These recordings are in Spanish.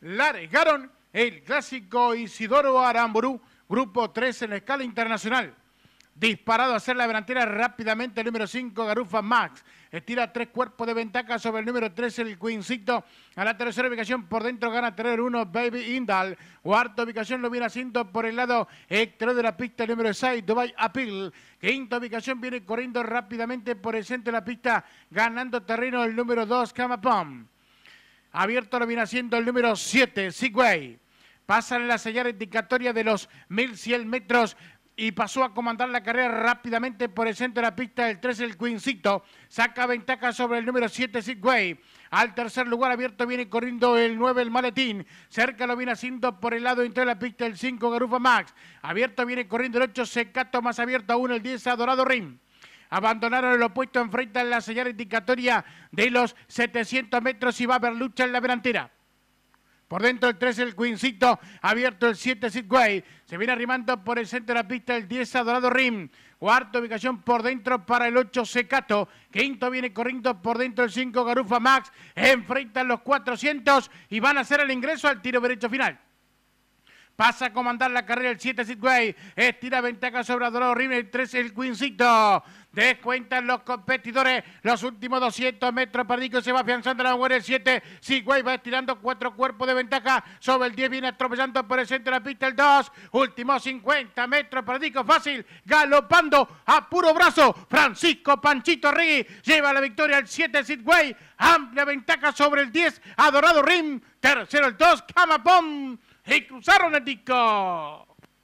largaron el clásico Isidoro Aramburú, grupo 3 en la escala internacional. Disparado a hacer la delantera rápidamente el número 5, Garufa Max. Estira 3 cuerpos de ventaja sobre el número 3, el Queencito. A la tercera ubicación por dentro gana terreno 1, Baby Indal. Cuarta ubicación lo viene haciendo por el lado exterior de la pista el número 6, Dubai Appeal. Quinta ubicación viene corriendo rápidamente por el centro de la pista, ganando terreno el número 2, Camapom. Abierto lo viene haciendo el número 7, Segway. Pasan en la señal indicatoria de los 1100 metros y pasó a comandar la carrera rápidamente por el centro de la pista el 3, el Queencito. Saca ventaja sobre el número 7, Segway. Al tercer lugar abierto viene corriendo el 9, el Maletín. Cerca lo viene haciendo por el lado interior de la pista el 5, Garufa Max. Abierto viene corriendo el 8, Secato, más abierto aún el 10, Adorado Rim. Abandonaron el opuesto, enfrentan la señal indicatoria de los 700 metros y va a haber lucha en la delantera. Por dentro el 3, el Queencito, abierto el 7, Segway. Se viene arrimando por el centro de la pista el 10, Adorado Rim. Cuarta ubicación por dentro para el 8, Secato. Quinto viene corriendo por dentro el 5, Garufa Max. Enfrentan los 400 y van a hacer el ingreso al tiro derecho final. Pasa a comandar la carrera el 7, Segway. Estira ventaja sobre Adorado Rim, el 3, el Queencito. Descuentan los competidores los últimos 200 metros. Perdico se va afianzando la mujer el 7. Segway va estirando 4 cuerpos de ventaja sobre el 10. Viene atropellando por el centro de la pista el 2. Últimos 50 metros. Perdico fácil. Galopando a puro brazo. Francisco Panchito Regui lleva la victoria el 7, Segway. Amplia ventaja sobre el 10. Adorado Rim. Tercero el 2. Camapom. Y cruzaron el disco.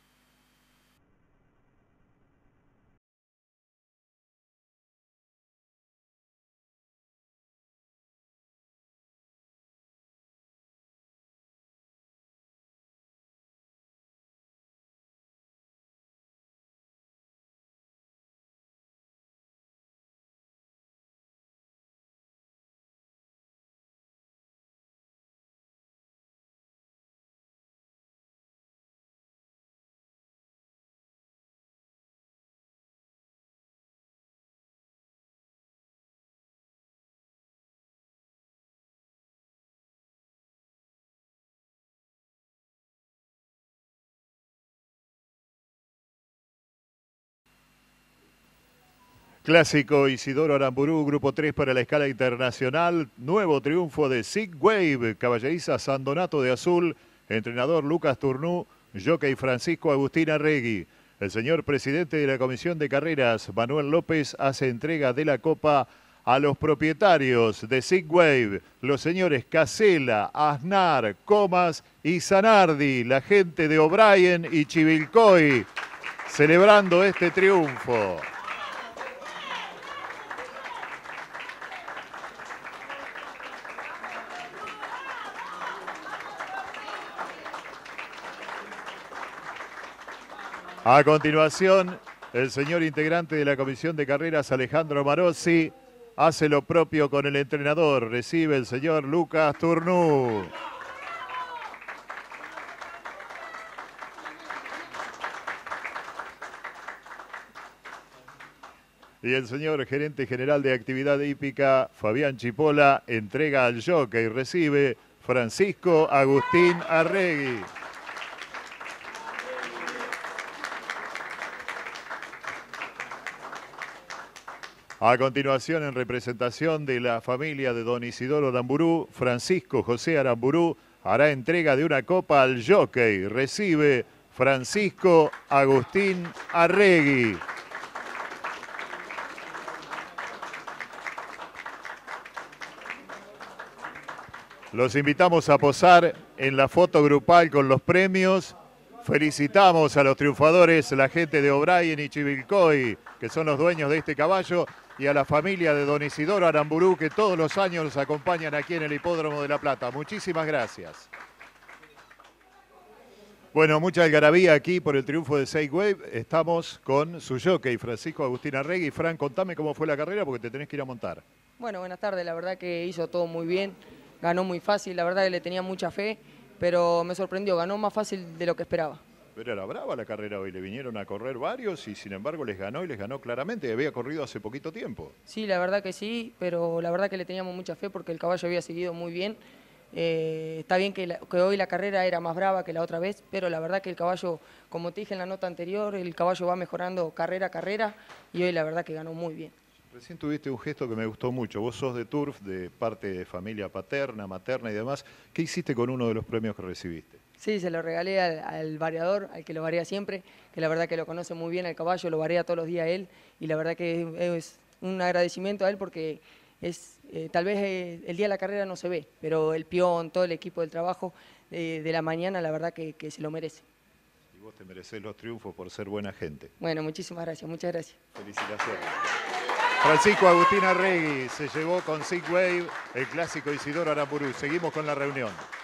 Clásico Isidoro Aramburú, grupo 3 para la escala internacional. Nuevo triunfo de Segway, caballeriza San Donato de Azul, entrenador Lucas Turnú, jockey Francisco Agustín Arregui. El señor presidente de la Comisión de Carreras, Manuel López, hace entrega de la copa a los propietarios de Segway, los señores Casela, Aznar, Comas y Zanardi, la gente de O'Brien y Chivilcoy, celebrando este triunfo. A continuación, el señor integrante de la Comisión de Carreras, Alejandro Marozzi, hace lo propio con el entrenador. Recibe el señor Lucas Turnú. Y el señor gerente general de actividad hípica, Fabián Chipola, entrega al jockey. Recibe Francisco Agustín Arregui. A continuación, en representación de la familia de don Isidoro Aramburú, Francisco José Aramburú hará entrega de una copa al jockey. Recibe Francisco Agustín Arregui. Los invitamos a posar en la foto grupal con los premios. Felicitamos a los triunfadores, la gente de O'Brien y Chivilcoy, que son los dueños de este caballo, y a la familia de don Isidoro Aramburú, que todos los años nos acompañan aquí en el Hipódromo de La Plata. Muchísimas gracias. Bueno, mucha algarabía aquí por el triunfo de Segway. Estamos con su jockey, Francisco Agustín Arregui. Fran, contame cómo fue la carrera porque te tenés que ir a montar. Bueno, buenas tardes. La verdad que hizo todo muy bien. Ganó muy fácil. La verdad que le tenía mucha fe, pero me sorprendió. Ganó más fácil de lo que esperaba. Pero era brava la carrera hoy, le vinieron a correr varios y sin embargo les ganó y les ganó claramente. Había corrido hace poquito tiempo. Sí, la verdad que sí, pero la verdad que le teníamos mucha fe porque el caballo había seguido muy bien Está bien que hoy la carrera era más brava que la otra vez, pero la verdad que el caballo, como te dije en la nota anterior, el caballo va mejorando carrera a carrera y hoy la verdad que ganó muy bien. Recién tuviste un gesto que me gustó mucho. Vos sos de Turf, de parte de familia paterna, materna y demás. ¿Qué hiciste con uno de los premios que recibiste? Sí, se lo regalé al variador, al que lo varía siempre, que la verdad que lo conoce muy bien al caballo, lo varía todos los días él, y la verdad que es un agradecimiento a él porque tal vez el día de la carrera no se ve, pero el peón, todo el equipo del trabajo de la mañana, la verdad que se lo merece. Y vos te merecés los triunfos por ser buena gente. Bueno, muchísimas gracias, muchas gracias. Felicitaciones. Francisco Agustín Arregui se llevó con Sig Wave el clásico Isidoro Aramburu. Seguimos con la reunión.